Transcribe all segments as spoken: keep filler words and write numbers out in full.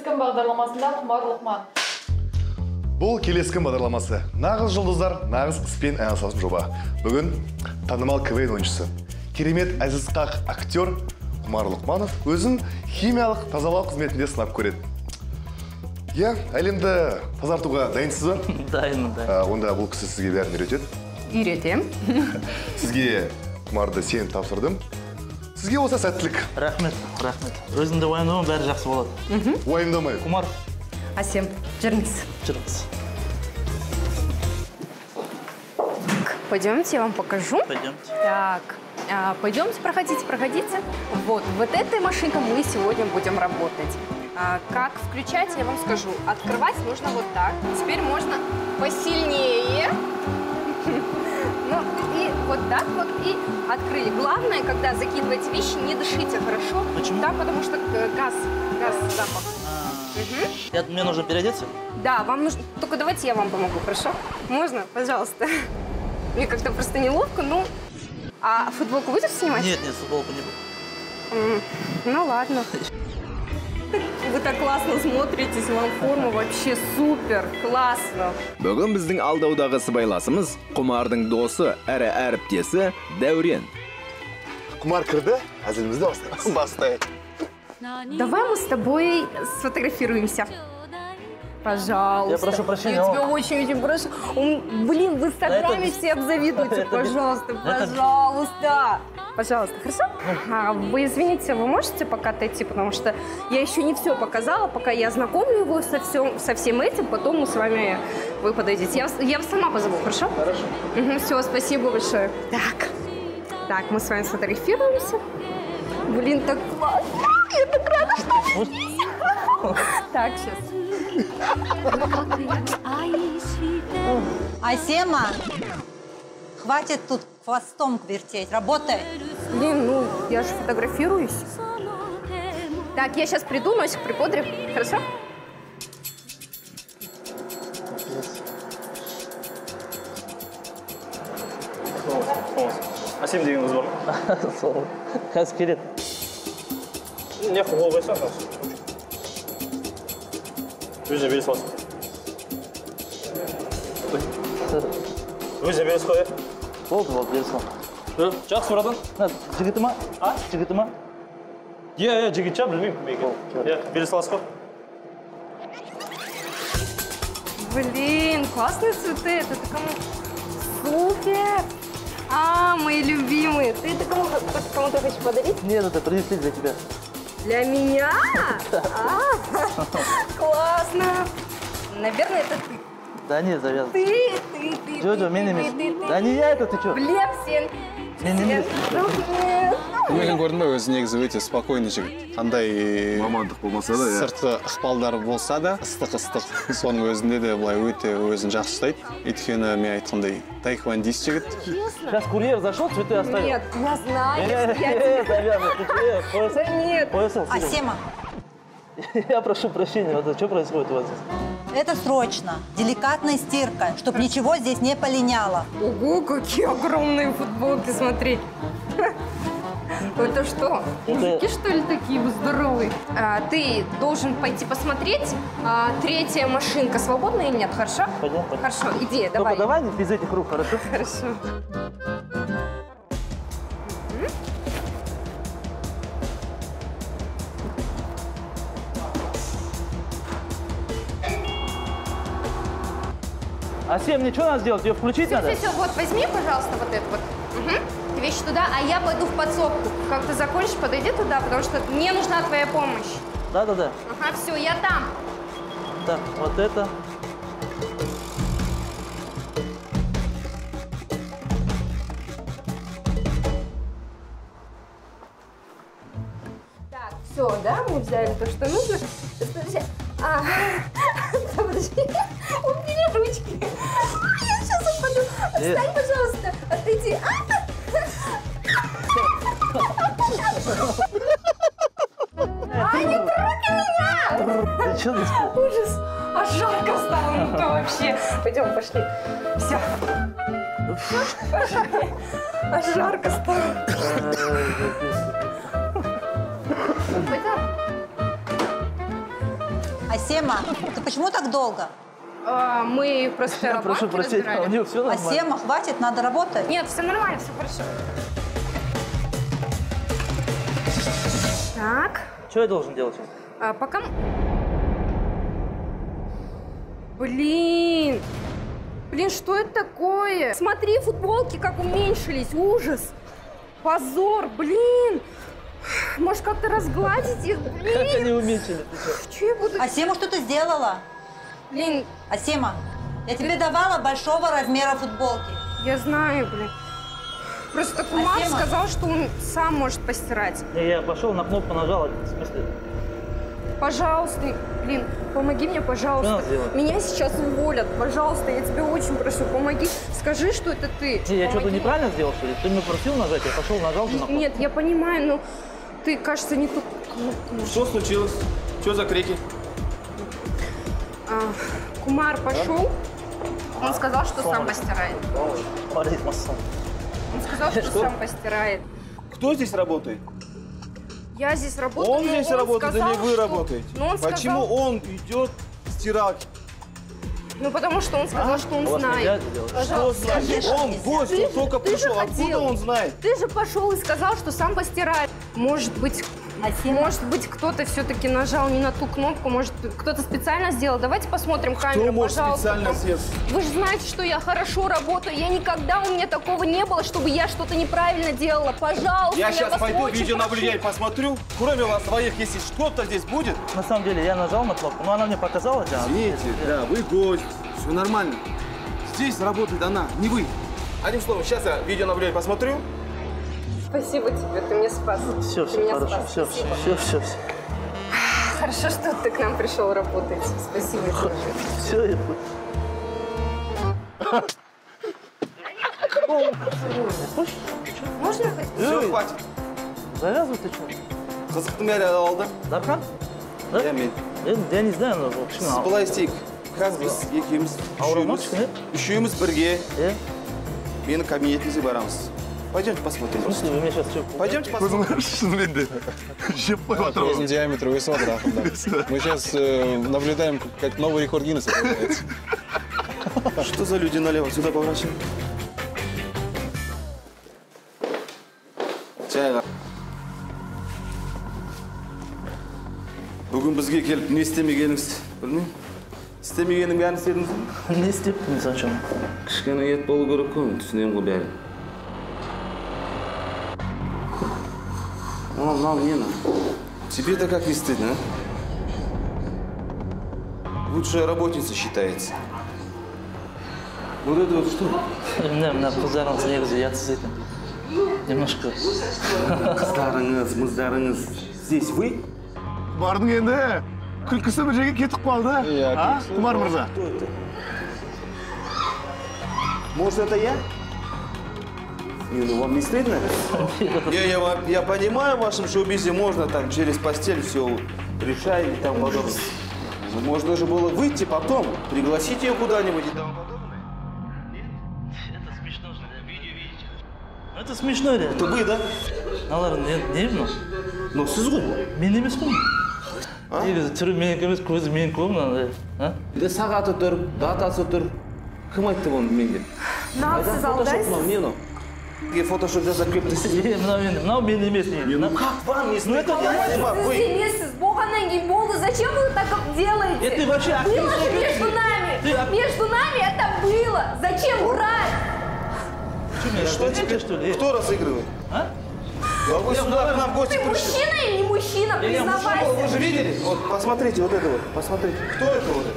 Келескім бағдарламасында Құмар Лұқман. Бұл Келескім бағдарламасы. Нағыз жұлдыздар, нағыз іспен айналысатын жоба. Бүгін танымал КВН ойыншысы, керемет әзізқақ актер Құмар Лұқманов өзін химиялық тазалау қызметінде сынап көреді. Иә, әлемді тазартуға дайынсыз ба? Дайынмын, дайын. Онда бұл кісі сізге бәрін үйретеді? Үйретем. Сізге Құмарды сеніп тапсырдым. Сізге болса сәттілік. Рахмет, рахмет. Өзімді уайымдамын, бәрі жақсы болады. Уайымдамай. Құмар. Асем, жүріңіз. Жүріңіз. Пойдемте, я вам покажу. Пойдемте. Так, а, пойдемте, проходите, проходите. Вот, вот этой машинкой мы сегодня будем работать. А, как включать, я вам скажу. Открывать нужно вот так. Теперь можно посильнее. Ну, и вот так вот, и открыли. Главное, когда закидываете вещи, не дышите, хорошо? Почему? Да, потому что газ, газ, запах. Угу. Я, мне нужно переодеться? Да, вам нужно... Только давайте я вам помогу, хорошо? Можно? Пожалуйста. Мне как-то просто неловко, ну... А футболку будешь снимать? Нет, нет, футболку не буду. Mm, ну ладно. Вы так классно смотритесь, вам форма вообще супер, классно. Бүгін біздің алдаудағы сыбайласымыз Құмардың досы, әрі әріптесі Дәурен. Құмар кірді, әзілімізді бастаймыз. Бастайық. Давай мы с тобой сфотографируемся. Пожалуйста. Я прошу прощения. Я тебя очень-очень прошу. Он, блин, в Инстаграме это... все обзавидуются. Это... Пожалуйста, это... пожалуйста. Пожалуйста, хорошо? А, вы извините, вы можете пока отойти, потому что я еще не все показала, пока я знакомлю его со, всем, со всем этим, потом мы с вами, вы подойдете. Я, я вас сама позову, хорошо? Хорошо. Угу, все, спасибо большое. Так, так, мы с вами сфотографируемся. Блин, так классно. Я так рада, что вы здесь. Так, сейчас. Асема, хватит тут хвостом вертеть, работай. Блин, ну, я же фотографируюсь. Так, я сейчас приду, носик припудрю. Хорошо? Асем дегеніңіз бар ма? Сол. Қазір келеді. Не қол қойсаң, өзіне бере саласың. Өзіне бере салайық. Болды, болды, бере сал. Жақсы братан. Жігіті ма? А? Жігіті ма? Иә, иә, жігіт жа, білмеймін. Иә, бере саласың. Блин, классные цветы. Это кому? Супер. А, мои любимые. Ты это кому, кому-то хочешь подарить? Нет, это принесли для тебя. Для меня? А, классно. Наверное, это ты. Да нет, завязан. Ты, ты, ты, Джоджо, ты, мен ты, емес. ты, ты. Да не я это, ты чё? Глеб, сен. Мен емес. Мен көрдім бе, өзі негізі өте спокойный жігіт. Қандай мамандық болмаса да, сыртқы ықпалдар болса да, ыстық-ыстық соның өзінде де былай өте өзін жақсы ұстайды. Өйткені мен айтқандай таэквондист жігіт. Сейчас курьер зашел, цветы оставил. Нет, я знаю. Нет, Я нет, завязан. Ты чё, поясал? Да нет. Поясал, сидел. Асема, Я прошу прощения, вот что происходит у вас здесь? это срочно. Деликатная стирка, чтобы ничего здесь не полиняло. Ого, какие огромные футболки, смотри. Это что? Мужики, что ли, такие здоровые? А, ты должен пойти посмотреть, а, третья машинка свободна или нет, хорошо? Пойдем, пойдем. Хорошо, иди, Только давай. давай не без этих рук, хорошо? Хорошо. Асем, мне что надо сделать? Ее включить Все, надо? все, все, вот, возьми, пожалуйста, вот это вот. Угу. Вещи туда, а я пойду в подсобку. Как ты закончишь, подойди туда, потому что мне нужна твоя помощь. Да-да-да. Ага, все, я там. Так, вот это. Так, все, да, мы взяли то, что нужно. А, подожди, убери ручки. Я сейчас упаду. Встань, пожалуйста, отойди. А, не трогай меня! Ты что здесь? Ужас, аж жарко стало, ну то вообще. Пойдем, пошли. Все. Пошли. Аж жарко стало. Пойдем. Асема, ты почему так долго? А, мы просто Я прошу банки прощения, у разбирали. него все нормально. Асема, хватит, надо работать. Нет, все нормально, все хорошо. Так, Что я должен делать сейчас? а, пока... м- Блин! Блин, что это такое? Смотри, футболки как уменьшились, ужас! Позор, блин! Может, как-то разгладить их? Как Блин! они уменьшили? Ты что? Что я буду... Асема, что ты сделала? Блин, Асема, я тебе давала большого размера футболки. я знаю, блин. Просто Кумар Асема. сказал, что он сам может постирать. Не, я пошел на кнопку нажал, в смысле? Пожалуйста, блин, помоги мне, пожалуйста. Что надо сделать? Меня сейчас уволят. Пожалуйста, я тебя очень прошу, помоги. Скажи, что это ты. Не, я что-то Помоги. неправильно сделал, что ли? Ты меня просил нажать, я пошел, нажал же на кнопку. Нет, я понимаю, но ты, кажется, не ту кнопку нажал. Что случилось? Что за крики? А, Кумар пошел. Он сказал, что сам постирает. Смотри, массон. Он сказал, что Что? сам постирает. Кто здесь работает? Я здесь работаю. Он но здесь работает сказал, или вы что- работаете? Ну, он Почему сказал... он идет стирать? Ну, потому что он сказал, что он У вас нельзя знает. это делать? Что Пожалуйста. значит? Конечно, Он нельзя. гость, Ты он же- только ты же пришел. Откуда хотел. он знает? Ты же пошел и сказал, что сам постирает. Может быть, Асема, может быть, кто-то все-таки нажал не на ту кнопку, может, кто-то специально сделал. Давайте посмотрим камеру, Кто может пожалуйста. специально сделать? Вы же знаете, что я хорошо работаю. Я никогда у меня такого не было, чтобы я что-то неправильно делала. Пожалуйста, Я сейчас вас пойду очень видеонаблюдение прошу. посмотрю. Кроме вас своих, если что-то здесь будет. На самом деле, я нажал на кнопку, но она мне показала, да. Видите, да, вы гость. Все нормально. Здесь работает она, не вы. Одним словом, сейчас я видеонаблюдение посмотрю. Спасибо тебе, ты меня спас. Все, Ты все, меня хорошо, спас. все, Спасибо. все, все, все. Хорошо, что ты к нам пришел работать. Спасибо тебе. Все, я понял. Можно хоть? Все, хватит. Завязывай ты что? Қызықтым әлі алды. Дархан? Да? Я мен. Я, я не знаю, но в общем... Сіз былай істейік. Қазір біз екеуміз, Ауырма үшеуміз, кішкене? үшеуміз бірге Э? менің кабинетімізге барамыз. Пойдемте посмотрим. В смысле, вы меня сейчас что? Пойдемте посмотрим. Көзің шынымен де жеп қойып жатыр Өзінің диаметрі өсіп жатыр ақырындап. Мы сейчас э, наблюдаем, как новый рекорд Гиннесса появляется. Что за люди налево? Сюда поворачиваем. Жайға. Бүгін бізге келіп не істемегеніңіз білмеймін. Істемегеннің бәрін істедіңіз бе? Не степень, зачем? Кішкене ет болу керек қой, түсінемін ғой бәрін. Мынау мынау не на? Тебе-то как не стыдно, а? Лучшая работница считается. Вот это вот что? Мына мына қыздарыңыз негізі ұятсыз екен. Немножко. Қыздарыңыз, мыздарыңыз. Здесь вы? Бардың енді күлкісі бір жерге кетіп қалды. Иә, А, күлкісі. Құмар мырза? Кто это? Может, это я? Не, ну вам не стыдно? Я, я, вам- я понимаю, в вашем шоу-бизе можно там через постель все решать и тому подобное. Но можно же было выйти потом, пригласить ее куда-нибудь и тому подобное. Это смешно же, да? Видео видите? Это смешно, реально. Это вы, да? Алар не не білмін. Но сіз ғой. Мен емес қой. Негізі түрі менікі емес, көзі менікі ғой мынандай. А? Де сағаты тұр, датасы тұр. Кім айтты оны менге? Нам Фотошоп мынау, не мынау? Я фотошоп жасап келіпті. Е, мынау енді, мынау мен емес негізі. Ну как вам не Ну это стыдно? Я понимаю, Сіз вы. емес, болғаннан кейін болды. Зачем вы так делаете? Это вообще Было активно же говоришь. между нами. Ты ак- Между нами это было. Зачем врать? Что теперь? что ли? Кто разыгрывает? А? А вы сюда к нам в гости Ты пришли. мужчина или не мужчина? Я- я Вы Признавайся. же видели? Вот посмотрите вот это вот. Посмотрите. Кто это вот?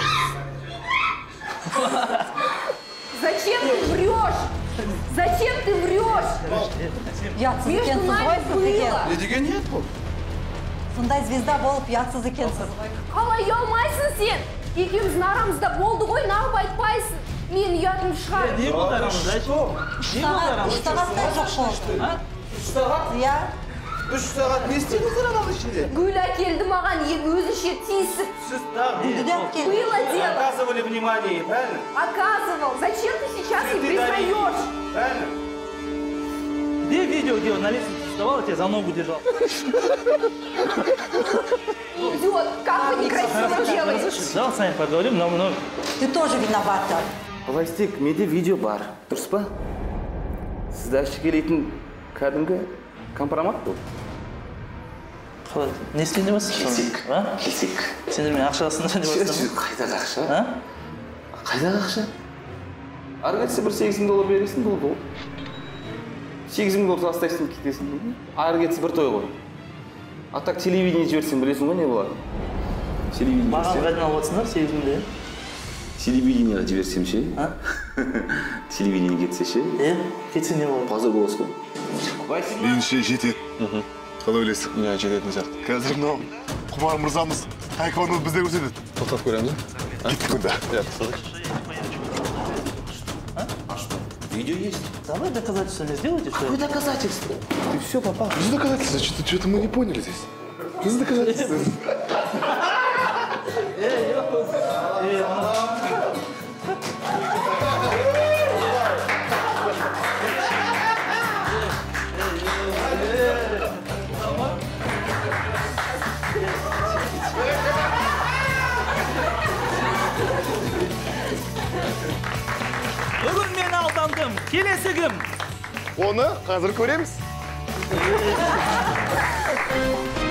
Зачем ты врешь? Зачем ты врешь? ұятсыз Между екенсіз ғой нами сіз деген. было. Не деген нет бұл. Сондай звезда болып ұятсыз екенсіз ғой. Қалай ұялмайсың сен? Екеуміздің арамызда болды ғой, неғып айтпайсың? Мен ұятым шығар. Не болды арамызда, айтшы? Не болды Сағат, үш арамызда? сағаттай жоқ болды. А? Үш сағат? Иә. Үш сағат не істедіңіздер ананың ішінде? Гүл әкелді маған өзінше тиісіп. Сіз так Үйде алып келді. Было дело. оказывали внимание, правильно? Оказывал. Зачем ты сейчас не Ты признаешь? Правильно? Где видео, где он на лестнице вставал, я тебя за ногу держал. Идиот, как вы некрасиво делаете. Давай с вами поговорим, но... но... Ты тоже виновата. Пластик, менде видео бар. Дұрыс па? Сізді ашып келетін кәдімгі компромат бұл. Қалай, не істейін деп отырсың? Келсек. А? Келсек. Сендер мен ақшасында деп отырсың? Қайдағы ақша? А? Қайдағы ақша? Ары кетсе бір сегіз мың доллар бересің, бұл бұл. сегіз мың доллар тастайсың, кетесің. Ары кетсе бір той ғой. А так телевидение жіберсең білесің ғой не болады? Телевидение Маған жіберсең. қайдан алып отырсыңдар, сегіз мың де? Телевидениеға жіберсем ше? А? Телевидение кетсе ше? Е, кетсе не болады? Позор боласың ғой. Меніңше жетеді. Қалай ойлайсың? Иә, жететін сияқты. Қазір мынау Құмар мырзамыз тайквондоны бізде көрсетеді. Тоқтап көреміз ба? Кеттік онда. Иә, тоқтадық. Видео есть. Давай доказательства мне сделайте, что Какое доказательство? Ты все попал. Что за доказательства? Что-то, что-то мы не поняли здесь. Что за доказательства? Бүгін мен алдандым, келесі кім? Оны қазір көреміз.